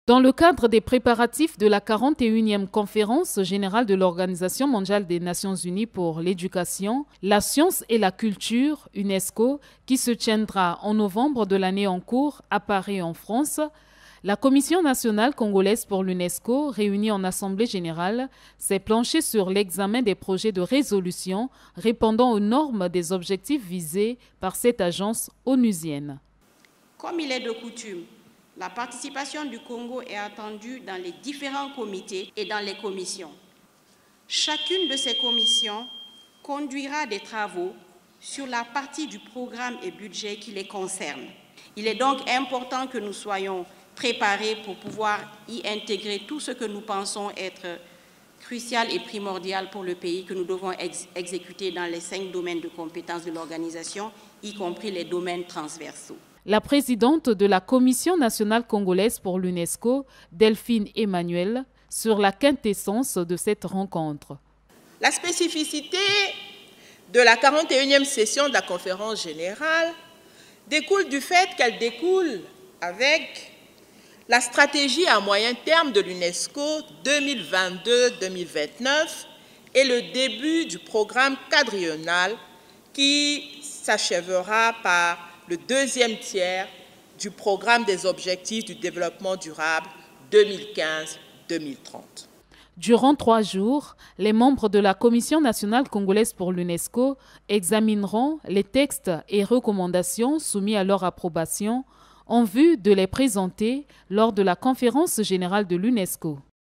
Dans le cadre des préparatifs de la 41e conférence générale de l'Organisation mondiale des Nations unies pour l'éducation, la science et la culture, UNESCO, qui se tiendra en novembre de l'année en cours à Paris en France, la Commission nationale congolaise pour l'UNESCO, réunie en Assemblée générale, s'est penchée sur l'examen des projets de résolution répondant aux normes des objectifs visés par cette agence onusienne. Comme il est de coutume, la participation du Congo est attendue dans les différents comités et dans les commissions. Chacune de ces commissions conduira des travaux sur la partie du programme et budget qui les concerne. Il est donc important que nous soyons préparés pour pouvoir y intégrer tout ce que nous pensons être crucial et primordial pour le pays, que nous devons exécuter dans les 5 domaines de compétences de l'organisation, y compris les domaines transversaux. La présidente de la Commission nationale congolaise pour l'UNESCO, Delphine Emmanuel, sur la quintessence de cette rencontre. La spécificité de la 41e session de la conférence générale découle du fait qu'elle découle avec la stratégie à moyen terme de l'UNESCO 2022-2029 et le début du programme quadriennal qui s'achèvera par le deuxième tiers du programme des objectifs du développement durable 2015-2030. Durant 3 jours, les membres de la Commission nationale congolaise pour l'UNESCO examineront les textes et recommandations soumis à leur approbation en vue de les présenter lors de la conférence générale de l'UNESCO.